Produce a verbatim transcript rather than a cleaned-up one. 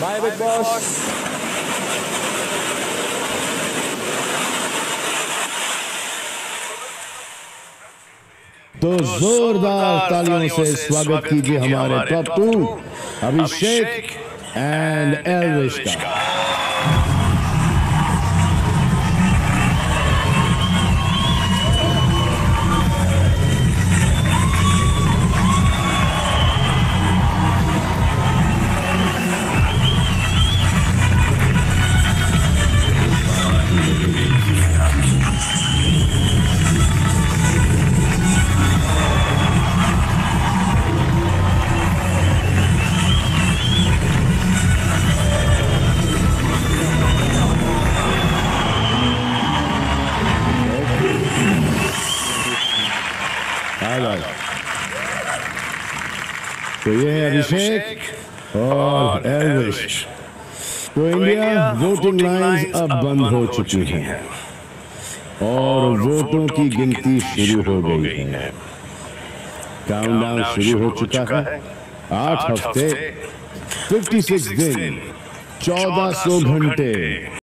Bye big boss. तो जोरदार तालियों से स्वागत कीजिए हमारे top two Abhishek and Elvish का। तो ये है अभिषेक और एल्विश। तो इंडिया वोटिंग लाइंस अब बंद हो चुकी हैं और वोटों की गिनती शुरू हो गई है। काउंटडाउन शुरू हो चुका है। आठ हफ्ते, छप्पन दिन, चौदह सौ घंटे।